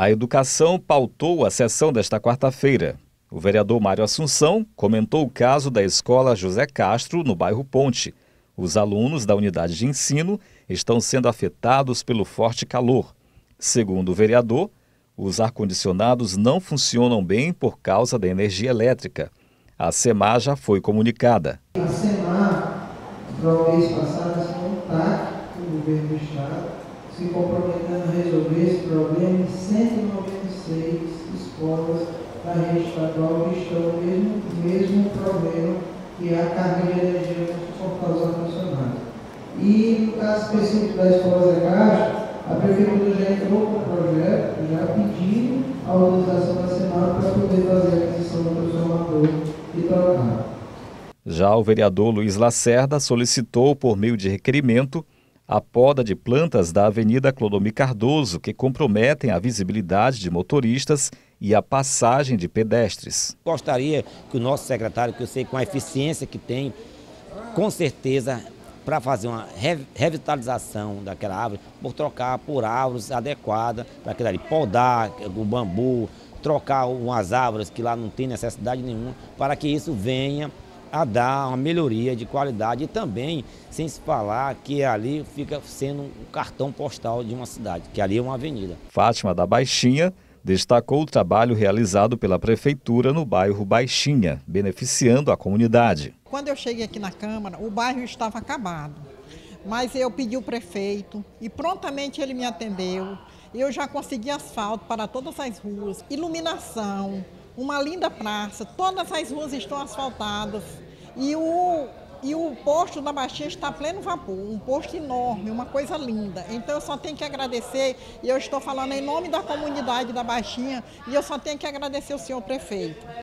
A educação pautou a sessão desta quarta-feira. O vereador Mário Assunção comentou o caso da escola José Castro, no bairro Ponte. Os alunos da unidade de ensino estão sendo afetados pelo forte calor. Segundo o vereador, os ar-condicionados não funcionam bem por causa da energia elétrica. A SEMAR já foi comunicada. A SEMAR, no mês passado, se contato com o governo do estado, se comprometendo a resolver esse problema em 196 escolas da rede estadual que estão no mesmo problema, que é a carga de energia para suportar os ar-condicionados. E no caso específico da escola Zé Castro, a prefeitura já entrou com o projeto, já pedindo a autorização da SEMAR para poder fazer a aquisição do transformador e trocar. Já o vereador Luiz Lacerda solicitou, por meio de requerimento, a poda de plantas da Avenida Clodomir Cardoso, que comprometem a visibilidade de motoristas e a passagem de pedestres. Gostaria que o nosso secretário, que eu sei com a eficiência que tem, com certeza, para fazer uma revitalização daquela árvore, por trocar por árvores adequadas para aquilo ali, podar o bambu, trocar umas árvores que lá não tem necessidade nenhuma, para que isso venha a dar uma melhoria de qualidade e também, sem se falar, que ali fica sendo um cartão postal de uma cidade, que ali é uma avenida. Fátima da Baixinha destacou o trabalho realizado pela prefeitura no bairro Baixinha, beneficiando a comunidade. Quando eu cheguei aqui na Câmara, o bairro estava acabado, mas eu pedi ao prefeito e prontamente ele me atendeu. Eu já consegui asfalto para todas as ruas, iluminação, uma linda praça, todas as ruas estão asfaltadas e o posto da Baixinha está a pleno vapor, um posto enorme, uma coisa linda. Então eu só tenho que agradecer, e eu estou falando em nome da comunidade da Baixinha, e eu só tenho que agradecer o senhor prefeito.